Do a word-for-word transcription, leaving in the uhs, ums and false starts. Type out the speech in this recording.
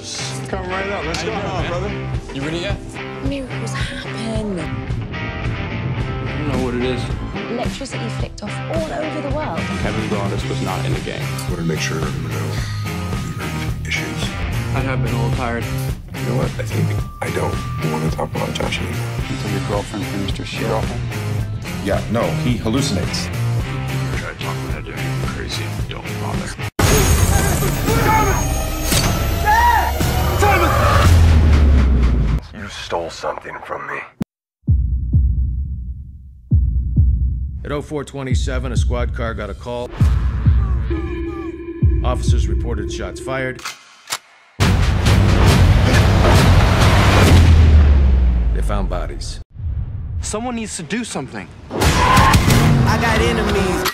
Boss. Come right up. Let's go on, brother. You ready yet? Miracles happen. I don't know what it is. Electricity flicked off all over the world. Kevin Broadus was not in the game. I want to make sure everyone knows we've issues. I have been a little tired. You know what? I think I don't want to talk about Josh anymore. Until your girlfriend finished her shit. Girlfriend? Yeah, no, he hallucinates. Try to talk me into anything crazy. Don't bother. You stole something from me. At oh four twenty-seven, a squad car got a call. Officers reported shots fired. They found bodies. Someone needs to do something. I got enemies.